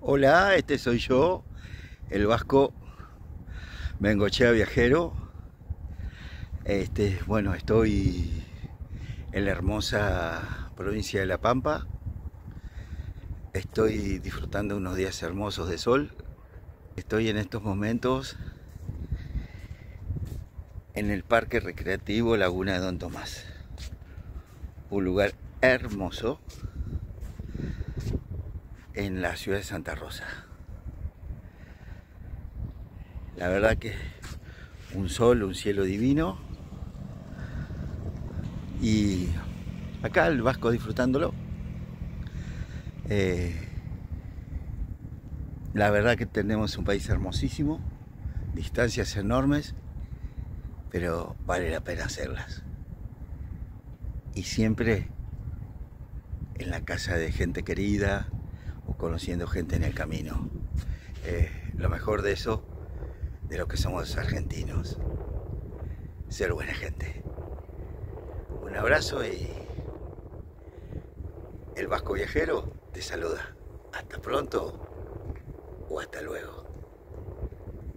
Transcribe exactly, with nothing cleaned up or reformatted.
Hola, este soy yo, el vasco Bengochea Viajero. Este, bueno, estoy en la hermosa provincia de La Pampa. Estoy disfrutando unos días hermosos de sol. Estoy en estos momentos en el Parque Recreativo Laguna de Don Tomás. Un lugar hermoso en la ciudad de Santa Rosa. La verdad que un sol, un cielo divino. Y acá el vasco disfrutándolo. Eh, la verdad que tenemos un país hermosísimo, distancias enormes, pero vale la pena hacerlas. Y siempre en la casa de gente querida o conociendo gente en el camino. Eh, lo mejor de eso, de lo que somos argentinos, ser buena gente. Un abrazo y el vasco viajero te saluda. Hasta pronto o hasta luego.